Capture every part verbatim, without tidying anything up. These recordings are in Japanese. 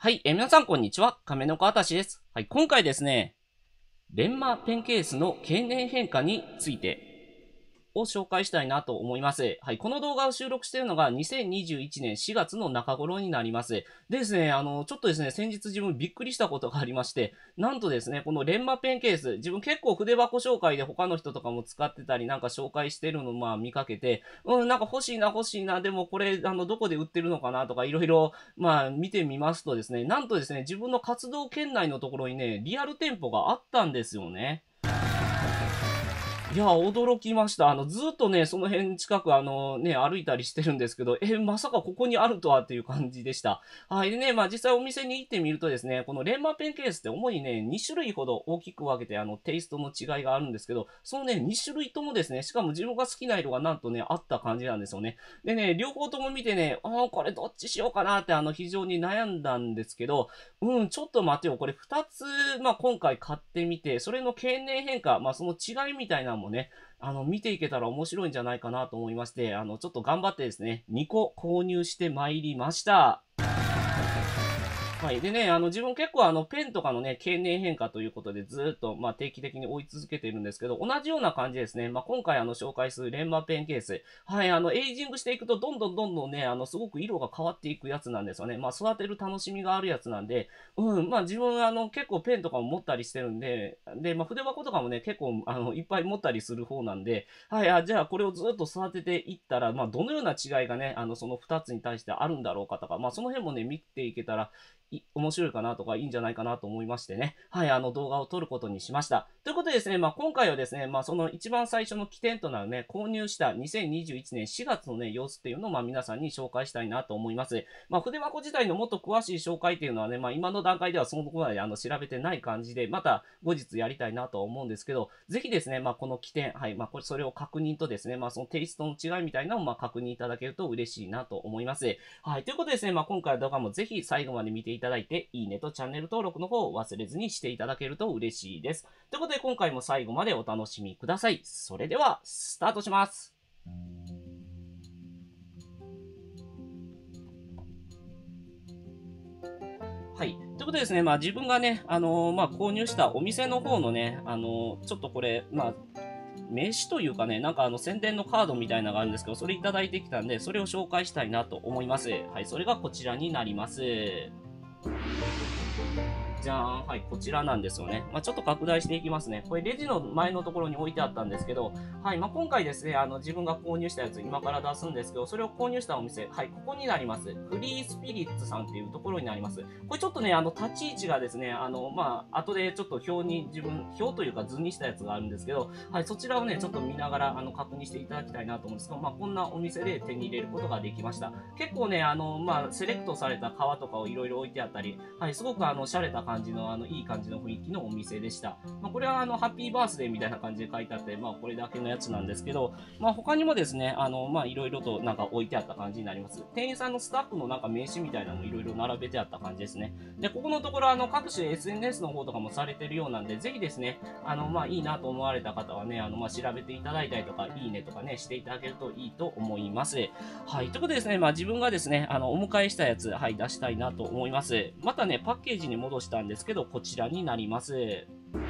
はい、えー皆さんこんにちは。亀の子あたしです。はい、今回ですね、レンマペンケースの経年変化についてを紹介したいなと思います。はい、この動画を収録しているのがにせんにじゅういちねんしがつの中頃になります。でですね、あの、ちょっとですね、先日自分びっくりしたことがありまして、なんとですね、このレンマペンケース、自分結構筆箱紹介で他の人とかも使ってたりなんか紹介してるのをまあ見かけて、うん、なんか欲しいな欲しいな、でもこれ、あの、どこで売ってるのかなとかいろいろ、まあ見てみますとですね、なんとですね、自分の活動圏内のところにね、リアル店舗があったんですよね。いや、驚きました。あの、ずっとね、その辺近く、あの、ね、歩いたりしてるんですけど、え、まさかここにあるとはっていう感じでした。はい。でね、まあ実際お店に行ってみるとですね、このレンマペンケースって主にね、に種類ほど大きく分けて、あの、テイストの違いがあるんですけど、そのね、に種類ともですね、しかも自分が好きな色がなんとね、あった感じなんですよね。でね、両方とも見てね、ああ、これどっちしようかなって、あの、非常に悩んだんですけど、うん、ちょっと待てよ。これふたつ、まあ今回買ってみて、それの経年変化、まあその違いみたいなのもね、あの、見ていけたら面白いんじゃないかなと思いまして、あの、ちょっと頑張ってですね、にこ購入してまいりました。はい。でね、あの、自分結構あの、ペンとかのね、経年変化ということでずっと、まあ、定期的に追い続けているんですけど、同じような感じですね。まあ、今回あの、紹介するレンマペンケース。はい。あの、エイジングしていくと、どんどんどんどんね、あの、すごく色が変わっていくやつなんですよね。まあ、育てる楽しみがあるやつなんで、うん。まあ、自分あの、結構ペンとかも持ったりしてるんで、で、まあ、筆箱とかもね、結構、あの、いっぱい持ったりする方なんで、はい。あ、じゃあ、これをずっと育てていったら、まあ、どのような違いがね、あの、そのふたつに対してあるんだろうかとか、まあ、その辺もね、見ていけたら、い面白いかなとかいいんじゃないかなと思いましてね。はい、あの動画を撮ることにしました。ということでですね、まあ今回はですね、まあその一番最初の起点となるね、購入したにせんにじゅういちねんしがつのね、様子っていうのをまあ皆さんに紹介したいなと思います。まあ筆箱自体のもっと詳しい紹介っていうのはね、まあ今の段階ではそのところまであの調べてない感じで、また後日やりたいなとは思うんですけど、ぜひですね、まあこの起点、はい、まあこれそれを確認とですね、まあそのテイストの違いみたいなのをまあ確認いただけると嬉しいなと思います。はい、ということでですね、まあ今回の動画もぜひ最後まで見ていただいて、いいねとチャンネル登録の方を忘れずにしていただけると嬉しいです。ということで今回も最後までお楽しみください。それでは、スタートします。はい。ということでですね、まあ自分がね、あのーまあ購入したお店の方のね、あのーちょっとこれ、まあ、名刺というかね、なんかあの宣伝のカードみたいなのがあるんですけど、それいただいてきたんで、それを紹介したいなと思います。はい、それがこちらになります。じゃーん。はい、こちらなんですよね。まあ、ちょっと拡大していきますね。これレジの前のところに置いてあったんですけど、はい、まあ、今回ですね、あの、自分が購入したやつ今から出すんですけど、それを購入したお店、はい、ここになります。フリースピリッツさんっていうところになります。これちょっとね、あの、立ち位置がですね、あの、まあ、後でちょっと表に自分、表というか図にしたやつがあるんですけど、はい、そちらをね、ちょっと見ながら、あの、確認していただきたいなと思うんですけど、まあ、こんなお店で手に入れることができました。結構ね、あの、まあ、セレクトされた革とかをいろいろ置いてあったり、はい、すごくあの、洒落た感じの、あの、いい感じの雰囲気のお店でした。まあ、これはあの、ハッピーバースデーみたいな感じで書いてあって、まあ、これだけのやつなんですけど、まあ、他にもですね、あの、まあ、いろいろとなんか置いてあった感じになります。店員さんのスタッフのなんか名刺みたいなのもいろいろ並べてあった感じですね。で、ここのところ、あの、各種 エスエヌエス の方とかもされてるようなんで、ぜひですね、あの、まあ、いいなと思われた方はね、あの、まあ、調べていただいたりとか、いいねとかね、していただけるといいと思います。はい。ということでですね、まあ、自分がですね、あの、お迎えしたやつ、はい、出したいなと思います。またね、パッケージに戻したんですけど、こちらになります。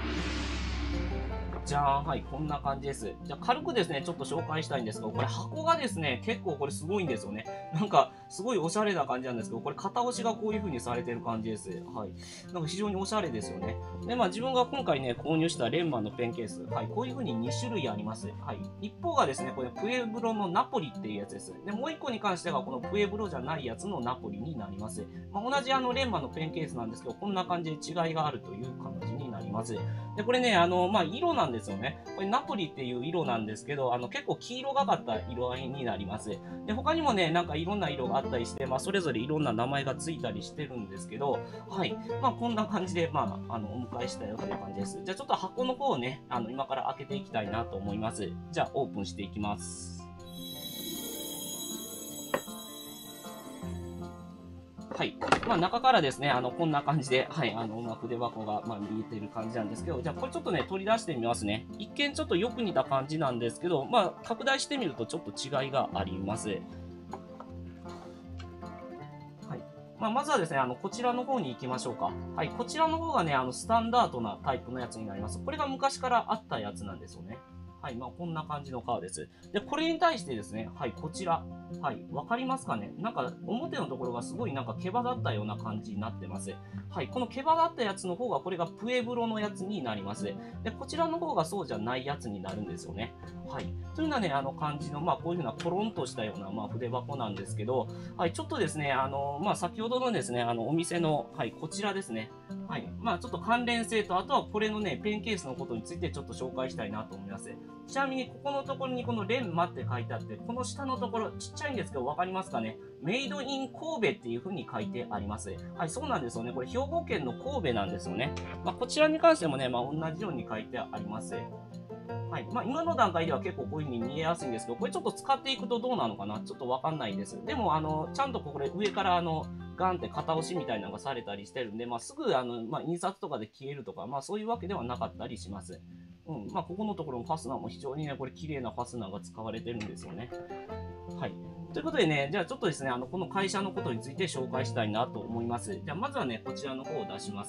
じゃーん。はい、こんな感じです。じゃあ、軽くですね、ちょっと紹介したいんですけど、これ箱がですね、結構これすごいんですよね。なんか、すごいおしゃれな感じなんですけど、これ片押しがこういう風にされてる感じです。はい。なんか非常におしゃれですよね。で、まあ自分が今回ね、購入したレンマのペンケース。はい、こういう風にに種類あります。はい。一方がですね、これプエブロのナポリっていうやつです。で、もう一個に関してはこのプエブロじゃないやつのナポリになります。まあ、同じあのレンマのペンケースなんですけど、こんな感じで違いがあるという感じになります。で、これね、あの、まあ、色なんですよね。これナポリっていう色なんですけど、あの、結構黄色がかった色合いになります。で、他にもね、なんかいろんな色があったりして、まあ、それぞれいろんな名前がついたりしてるんですけど、はい。まあ、こんな感じで、まあ、あの、お迎えしたよという感じです。じゃあ、ちょっと箱の方をね、あの、今から開けていきたいなと思います。じゃあ、オープンしていきます。はい。まあ、中からですね、あの、こんな感じで、はい、あの、まあ、筆箱が、まあ、見えてる感じなんですけど、じゃあ、これちょっとね、取り出してみますね。一見ちょっとよく似た感じなんですけど、まあ、拡大してみるとちょっと違いがあります。はい。 まあ、まずはですね、あの、こちらの方に行きましょうか。はい、こちらの方がね、あの、スタンダードなタイプのやつになります。これが昔からあったやつなんですよね。はい、まあ、こんな感じの革です。で、これに対してですね、はい、こちら。はい、わかりますかね？なんか、表のところがすごいなんか毛羽立ったような感じになってます。はい、この毛羽立ったやつの方が、これがプエブロのやつになります。で、こちらの方がそうじゃないやつになるんですよね。はい。というのはね、あの感じの、まあ、こういうふうなコロンとしたような、まあ、筆箱なんですけど、はい、ちょっとですね、あの、まあ、先ほどのですね、あの、お店の、はい、こちらですね。はい。まあ、ちょっと関連性と、あとはこれのね、ペンケースのことについてちょっと紹介したいなと思います。ちなみに、ここのところにこのレンマって書いてあって、この下のところ、ちっちゃいんですけど、わかりますかね？メイドイン神戸っていう風に書いてあります。はい、そうなんですよね。これ、兵庫県の神戸なんですよね。まあ、こちらに関してもね、まあ、同じように書いてあります。はい。まあ、今の段階では結構こういう風に見えやすいんですけど、これちょっと使っていくとどうなのかなちょっとわかんないです。でも、あの、ちゃんとこれ上からあの、ガンって型押しみたいなのがされたりしてるんで、まあ、すぐあの、まあ、印刷とかで消えるとか、まあ、そういうわけではなかったりします。うん。まあ、ここのところのファスナーも非常にね、これ綺麗なファスナーが使われてるんですよね。はい。ということでね、じゃあちょっとですね、あの、この会社のことについて紹介したいなと思います。じゃあまずはね、こちらの方を出します。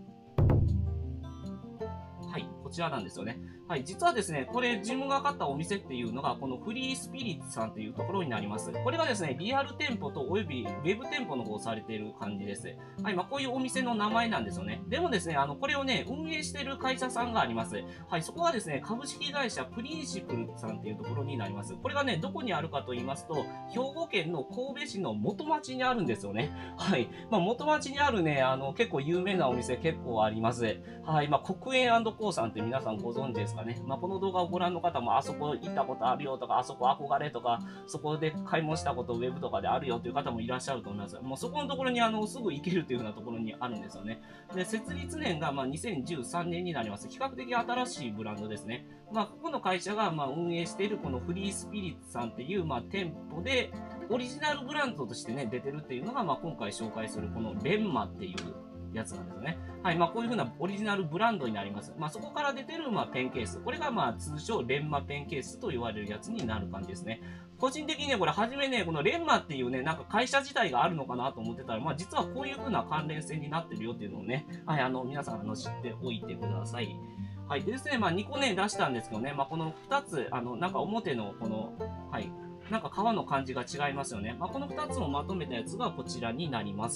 はい、こちらなんですよね。はい、実はですね、これ自分が買ったお店っていうのが、このフリースピリッツさんというところになります。これがですね、リアル店舗とおよびウェブ店舗の方をされている感じです。はい、まあこういうお店の名前なんですよね。でもですね、あの、これをね、運営している会社さんがあります。はい、そこはですね、株式会社プリンシプルさんっていうところになります。これがね、どこにあるかと言いますと、兵庫県の神戸市の元町にあるんですよね。はい、まあ元町にあるね、あの、結構有名なお店結構あります。はい、まあ国園&コーさんって皆さんご存知ですかね。まあこの動画をご覧の方も、あそこ行ったことあるよとか、あそこ憧れとか、そこで買い物したことウェブとかであるよという方もいらっしゃると思います。もうそこのところにあのすぐ行けるというようなところにあるんですよね。で、設立年がまあにせんじゅうさんねんになります。比較的新しいブランドですね。まあ、ここの会社がまあ運営しているこのフリースピリッツさんっていうまあ店舗で、オリジナルブランドとしてね、出てるっていうのがまあ今回紹介するこのレンマっていうやつなんですよね。はい。まあ、こういう風なオリジナルブランドになります。まあ、そこから出てる、まあ、ペンケース。これが、まあ、通称、レンマペンケースと言われるやつになる感じですね。個人的にね、これ、はじめね、このレンマっていうね、なんか会社自体があるのかなと思ってたら、まあ、実はこういう風な関連性になってるよっていうのをね、はい、あの、皆さん、あの、知っておいてください。はい。でですね、まあ、にこね、出したんですけどね、まあ、このふたつ、あの、なんか表の、この、はい。なんか皮の感じが違いますよね。まあ、このふたつをまとめたやつがこちらになります。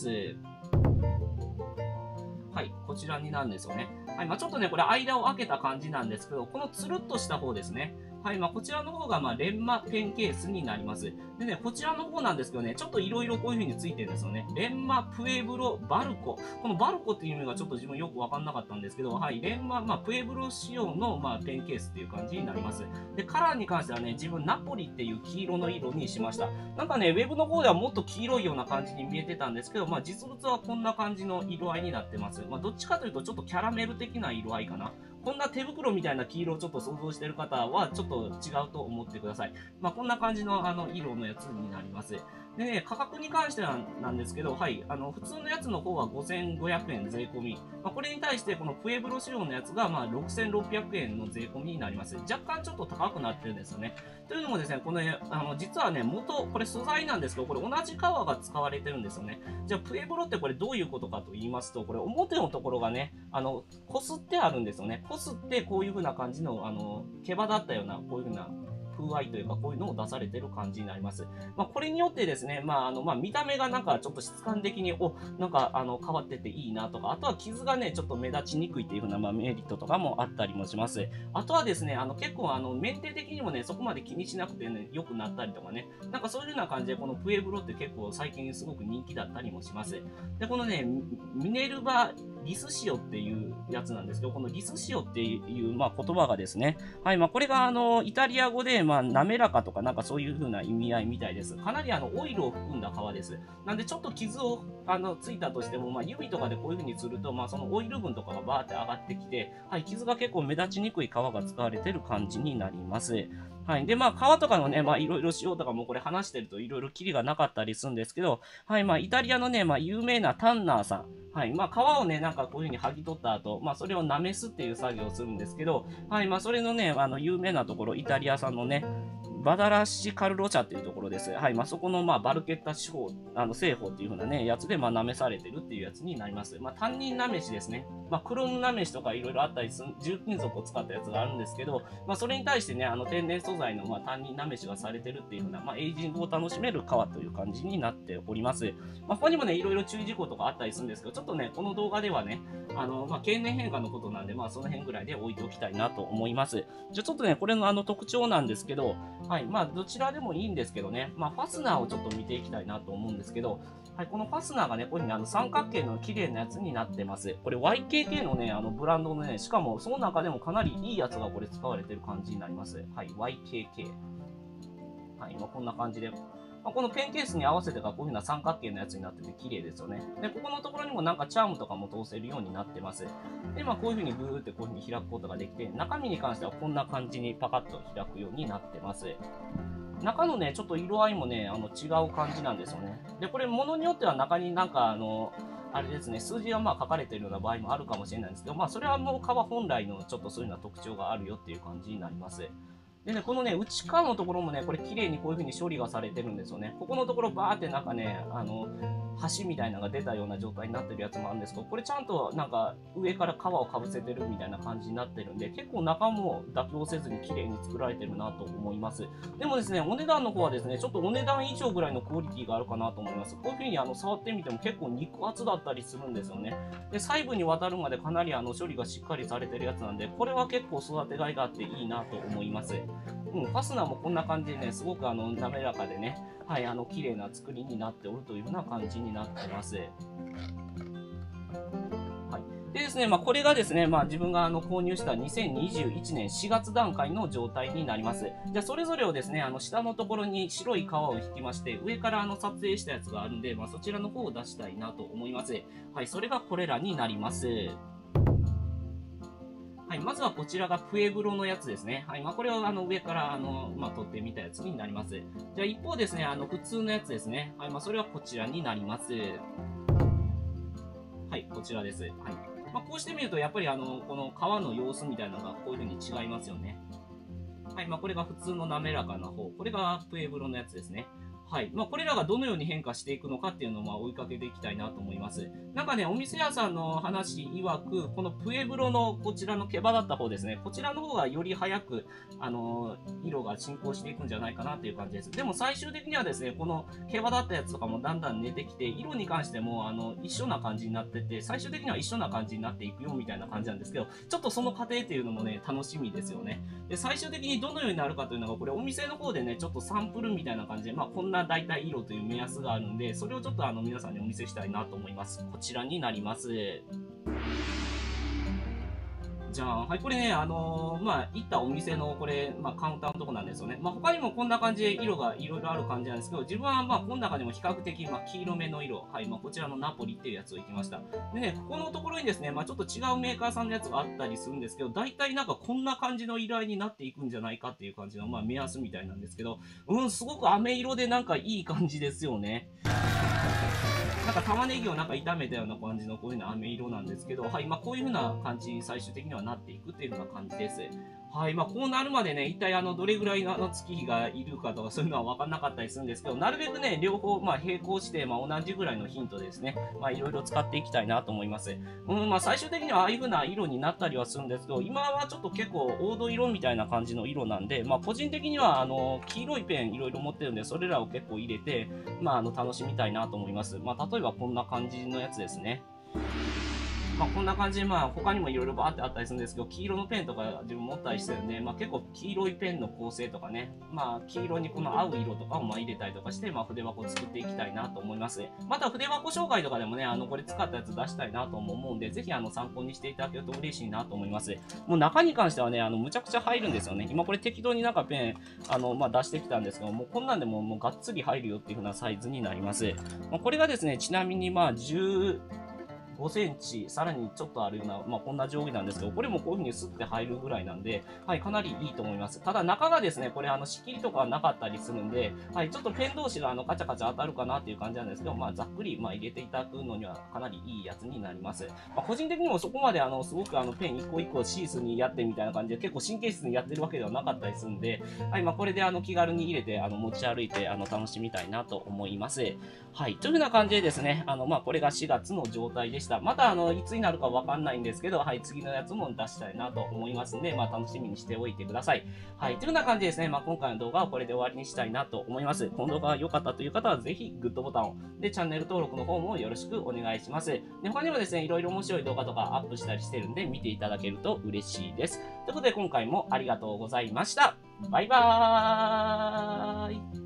はい、こちらになるんですよね。はい、まあ、ちょっとね、これ間を空けた感じなんですけど、このつるっとした方ですね。はい、まあ、こちらの方が、まあ、レンマペンケースになります。でね、こちらの方なんですけどね、ちょっといろいろこういう風についてるんですよね。レンマプエブロバルコ。このバルコっていう意味がちょっと自分よくわかんなかったんですけど、はい、レンマ、まあ、プエブロ仕様の、まあ、ペンケースっていう感じになります。で、カラーに関してはね、自分ナポリっていう黄色の色にしました。なんかね、ウェブの方ではもっと黄色いような感じに見えてたんですけど、まあ、実物はこんな感じの色合いになってます。まあ、どっちかというとちょっとキャラメル的な色合いかな。こんな手袋みたいな黄色をちょっと想像してる方はちょっと違うと思ってください。まあ、こんな感じのあの色のやつになります。でね、価格に関してはなんですけど、はい、あの、普通のやつの方はごせんごひゃくえん税込み。まあ、これに対してこのプエブロ仕様のやつがまあろくせんろっぴゃくえんの税込みになります。若干ちょっと高くなってるんですよね。というのもですね、この、ね、あの、実はね、元、これ素材なんですけど、これ同じ革が使われてるんですよね。じゃあ、プエブロってこれどういうことかと言いますと、これ表のところがね、あの、こすってあるんですよね。こすってこういう風な感じの、あの、毛羽だったような、こういう風な、風合いというか、こういうのを出されてる感じになります。まあ、これによってですね、まあ、あの、まあ、見た目がなんかちょっと質感的に、お、なんか、あの、変わってていいなとか、あとは傷がね、ちょっと目立ちにくいっていう風な、まあ、メリットとかもあったりもします。あとはですね、あの、結構、あの、メンテ的にもね、そこまで気にしなくてね、良くなったりとかね、なんかそういう風な感じで、このプエブロって結構最近すごく人気だったりもします。で、このね、ミネルヴァリスシオっていうやつなんですけど、このリスシオっていう、まあ、言葉がですね、はい、まあ、これが、あの、イタリア語で、まあ、滑らかとか、なんかそういう風な意味合いみたいです。かなり、あの、オイルを含んだ皮です。なんで、ちょっと傷を、あの、ついたとしても、まあ、指とかでこういう風にすると、まあ、そのオイル分とかがバーって上がってきて、はい、傷が結構目立ちにくい皮が使われてる感じになります。はい。で、まあ、皮とかのね、まあ、いろいろ塩とかもこれ話してるといろいろキリがなかったりするんですけど、はい、まあ、イタリアのね、まあ、有名なタンナーさん。はい。まあ、皮をね、なんかこういう風に剥ぎ取った後、まあ、それをなめすっていう作業をするんですけど、はい。まあ、それのね、あの、有名なところ、イタリア産のね、 バダラシカルロチャっていうところです。はい。まあ、そこの、まあ、バルケッタ地方、あの、製法っていう風なね、やつで、まあ、舐めされてるっていうやつになります。まあ、担任なめしですね。まあ、クロムなめしとかいろいろあったりする、重金属を使ったやつがあるんですけど、まあ、それに対してね、あの、天然素材の、まあ、担任なめしがされてるっていう風な、まあ、エイジングを楽しめる革という感じになっております。まあ、他にもね、いろいろ注意事項とかあったりするんですけど、ちょっとね、この動画ではね、あの、まあ、経年変化のことなんで、まあ、その辺ぐらいで置いておきたいなと思います。じゃあ、ちょっとね、これのあの特徴なんですけど、はい、まあ、どちらでもいいんですけどね、まあ、ファスナーをちょっと見ていきたいなと思うんですけど、はい、このファスナーがね、こういうふうにあの三角形の綺麗なやつになってます。これ ワイケーケー のね、あのブランドのね、しかもその中でもかなりいいやつがこれ使われてる感じになります。はい、ワイケーケー。はい、まあ、こんな感じで。まあ、このペンケースに合わせてがこういうふうな三角形のやつになってて綺麗ですよね。で、ここのところにもなんかチャームとかも通せるようになってます。で、まあこういうふうにグーってこういうふうに開くことができて、中身に関してはこんな感じにパカッと開くようになってます。中のね、ちょっと色合いもね、あの違う感じなんですよね。で、これ物によっては中になんかあの、あれですね、数字がまあ書かれているような場合もあるかもしれないんですけど、まあそれはもう革本来のちょっとそういうような特徴があるよっていう感じになります。でね、このね、内側のところもね、これ綺麗にこういう風に処理がされてるんですよね。ここのところバーってなんかね、あの、端みたいなのが出たような状態になってるやつもあるんですけど、これちゃんとなんか上から皮をかぶせてるみたいな感じになってるんで、結構中も妥協せずに綺麗に作られてるなと思います。でもですね、お値段の方はですね、ちょっとお値段以上ぐらいのクオリティがあるかなと思います。こういう風にあの触ってみても結構肉厚だったりするんですよね。で、細部にわたるまでかなりあの処理がしっかりされてるやつなんで、これは結構育てがいがあっていいなと思います。うん、ファスナーもこんな感じでね、すごくあの滑らかでね、はい、あの綺麗な作りになっておるというような感じになってます。はい。でですね、まあ、これがですね、まあ、自分があの購入したにせんにじゅういちねんしがつ段階の状態になります。じゃあ、それぞれをですね、あの下のところに白い皮を引きまして、上からあの撮影したやつがあるんで、まあ、そちらの方を出したいなと思います。はい、それがこれらになります。はい、まずはこちらがプエブロのやつですね。はい、まあ、これをあの上からあの、まあ、取ってみたやつになります。じゃあ一方ですね、あの普通のやつですね。はい、まあ、それはこちらになります。はい、こちらです。はい。まあ、こうしてみると、やっぱりあの、この皮の様子みたいなのがこういう風に違いますよね。はい、まあ、これが普通の滑らかな方。これがプエブロのやつですね。はい。まあ、これらがどのように変化していくのかっていうのをまあ追いかけていきたいなと思います。なんかね、お店屋さんの話曰く、このプエブロのこちらの毛羽立った方ですね。こちらの方がより早く、あのー、色が進行していくんじゃないかなっていう感じです。でも最終的にはですね、この毛羽立ったやつとかもだんだん寝てきて、色に関しても、あの、一緒な感じになってて、最終的には一緒な感じになっていくよみたいな感じなんですけど、ちょっとその過程っていうのもね、楽しみですよね。で、最終的にどのようになるかというのが、これお店の方でね、ちょっとサンプルみたいな感じで、まあ、こんな大体色という目安があるんで、それをちょっとあの皆さんにお見せしたいなと思います。こちらになります。じゃあ、はい、これね、あのー、まあ、行ったお店の、これ、まあ、カウンターのとこなんですよね。まあ、他にもこんな感じで色がいろいろある感じなんですけど、自分は、まあ、この中でも比較的、まあ、黄色めの色、はい、まあ、こちらのナポリっていうやつを行きました。でね、ここのところにですね、まあ、ちょっと違うメーカーさんのやつがあったりするんですけど、大体なんかこんな感じの色合いになっていくんじゃないかっていう感じの、まあ、目安みたいなんですけど、うん、すごく飴色でなんかいい感じですよね。なんか玉ねぎをなんか炒めたような感じのこういうの飴色なんですけど、はい、まあこういう風な感じに最終的にはなっていくっていうような感じです。はい、まあこうなるまでね、一体あのどれぐらいのあの月日がいるかとかそういうのは分かんなかったりするんですけど、なるべくね、両方まあ並行して、まあ同じぐらいのヒントですね、まあいろいろ使っていきたいなと思います。うん、まあ最終的にはああいう風な色になったりはするんですけど、今はちょっと結構黄土色みたいな感じの色なんで、まあ個人的にはあの黄色いペンいろいろ持ってるんで、それらを結構入れて、まああの楽しみたいなと思います。まあ例えばこんな感じのやつですね。まあ、こんな感じで、まあ、他にもいろいろバーってあったりするんですけど、黄色のペンとか自分持ったりしてるんで、まあ、結構黄色いペンの構成とかね、まあ、黄色にこの合う色とかをまあ入れたりとかして、まあ、筆箱を作っていきたいなと思います。また、筆箱紹介とかでもね、あの、これ使ったやつ出したいなと思うんで、ぜひ、あの、参考にしていただけると嬉しいなと思います。もう中に関してはね、あの、むちゃくちゃ入るんですよね。今これ適当になんかペン、あの、まあ、出してきたんですけど、もうこんなんでももうがっつり入るよっていう風なサイズになります。まあ、これがですね、ちなみにまあ、じゅう、 ごセンチ、さらにちょっとあるような、まあ、こんな定規なんですけど、これもこういう風にスッて入るぐらいなんで、はい、かなりいいと思います。ただ中がですね、これあの仕切りとかなかったりするんで、はい、ちょっとペン同士があのカチャカチャ当たるかなっていう感じなんですけど、まあ、ざっくりまあ入れていただくのにはかなりいいやつになります。まあ、個人的にもそこまであのすごくあのペン一個一個シースにやってみたいな感じで、結構神経質にやってるわけではなかったりするんで、はい、まあ、これであの気軽に入れてあの持ち歩いてあの楽しみたいなと思います。はい、というふうな感じでですね、あのまあ、これがしがつの状態でした。またあのいつになるかわかんないんですけど、はい、次のやつも出したいなと思いますんで、まあ、楽しみにしておいてください。はい、というふうな感じでですね、まあ、今回の動画はこれで終わりにしたいなと思います。この動画が良かったという方はぜひグッドボタンを、で、チャンネル登録の方もよろしくお願いします。で、他にもですね、いろいろ面白い動画とかアップしたりしてるんで、見ていただけると嬉しいです。ということで、今回もありがとうございました。バイバーイ。